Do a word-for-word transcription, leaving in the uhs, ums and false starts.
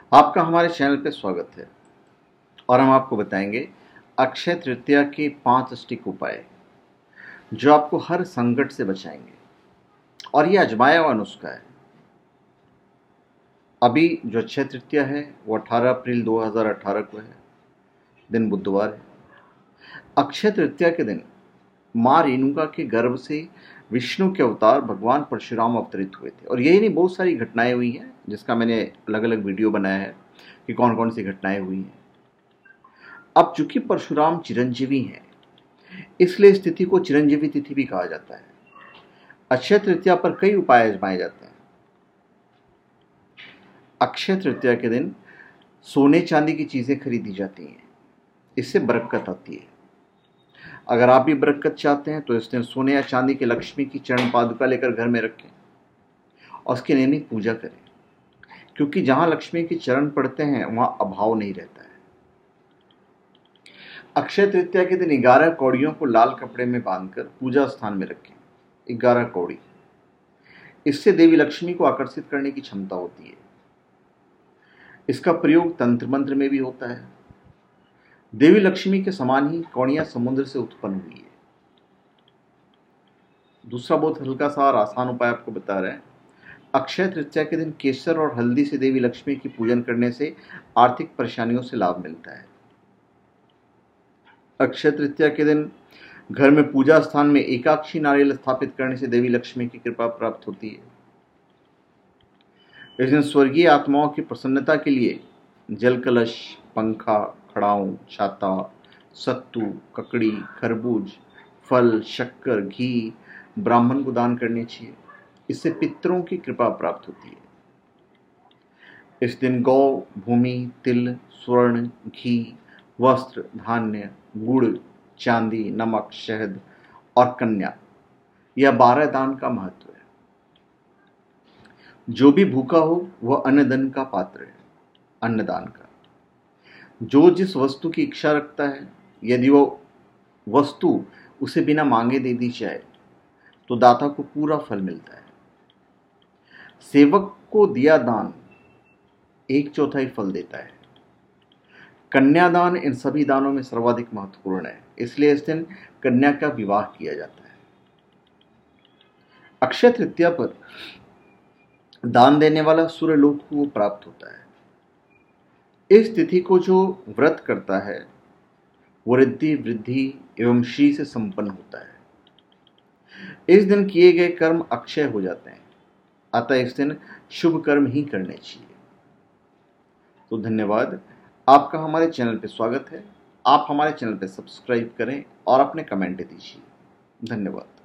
आपका हमारे चैनल पे स्वागत है और हम आपको बताएंगे अक्षय तृतीया के पांच अष्टिक उपाय जो आपको हर संकट से बचाएंगे। और ये आजमाया हुआ नुस्खा है। अभी जो अक्षय तृतीया है वो अठारह अप्रैल दो हज़ार अठारह को है, दिन बुधवार है। अक्षय तृतीया के दिन माँ रेणुका के गर्भ से विष्णु के अवतार भगवान परशुराम अवतरित हुए थे। और यही नहीं, बहुत सारी घटनाएं हुई हैं जिसका मैंने अलग अलग वीडियो बनाया है कि कौन कौन सी घटनाएं हुई हैं। अब चूंकि परशुराम चिरंजीवी हैं, इसलिए इस तिथि को चिरंजीवी तिथि भी कहा जाता है। अक्षय तृतीया पर कई उपाय आजमाए जाते हैं। अक्षय तृतीया के दिन सोने चांदी की चीजें खरीदी जाती हैं, इससे बरकत आती है। अगर आप भी बरकत चाहते हैं तो इस दिन सोने या चांदी के लक्ष्मी की चरण पादुका लेकर घर में रखें और उसकी नियमित पूजा करें, क्योंकि जहां लक्ष्मी के चरण पड़ते हैं वहां अभाव नहीं रहता है। अक्षय तृतीया के दिन ग्यारह कौड़ियों को लाल कपड़े में बांधकर पूजा स्थान में रखें। ग्यारह कौड़ी, इससे देवी लक्ष्मी को आकर्षित करने की क्षमता होती है। इसका प्रयोग तंत्र मंत्र में भी होता है। देवी लक्ष्मी के समान ही कौड़ियां समुद्र से उत्पन्न हुई है। दूसरा बहुत हल्का सा और आसान उपाय आपको बता रहे हैं। अक्षय तृतीया के दिन केसर और हल्दी से देवी लक्ष्मी की पूजन करने से आर्थिक परेशानियों से लाभ मिलता है। अक्षय तृतीया के दिन घर में पूजा स्थान में एकाक्षी नारियल स्थापित करने से देवी लक्ष्मी की कृपा प्राप्त होती है। इस दिन स्वर्गीय आत्माओं की प्रसन्नता के लिए जल कलश, पंखा, खड़ाऊ, छाता, सत्तू, ककड़ी, खरबूज, फल, शक्कर, घी ब्राह्मण को दान करने चाहिए। इससे पितरों की कृपा प्राप्त होती है। इस दिन गौ, भूमि, तिल, स्वर्ण, घी, वस्त्र, धान्य, गुड़, चांदी, नमक, शहद और कन्या, यह बारह दान का महत्व है। जो भी भूखा हो वह अन्नदान का पात्र है। अन्नदान का जो जिस वस्तु की इच्छा रखता है, यदि वह वस्तु उसे बिना मांगे दे दी जाए तो दाता को पूरा फल मिलता है। सेवक को दिया दान एक चौथाई फल देता है। कन्यादान इन सभी दानों में सर्वाधिक महत्वपूर्ण है, इसलिए इस दिन कन्या का विवाह किया जाता है। अक्षय तृतीया पर दान देने वाला सूर्यलोक को प्राप्त होता है। इस तिथि को जो व्रत करता है वो रिद्धि, वृद्धि एवं श्री से संपन्न होता है। इस दिन किए गए कर्म अक्षय हो जाते हैं, अतः इस दिन शुभ कर्म ही करने चाहिए। तो धन्यवाद। आपका हमारे चैनल पे स्वागत है। आप हमारे चैनल पे सब्सक्राइब करें और अपने कमेंट दीजिए। धन्यवाद।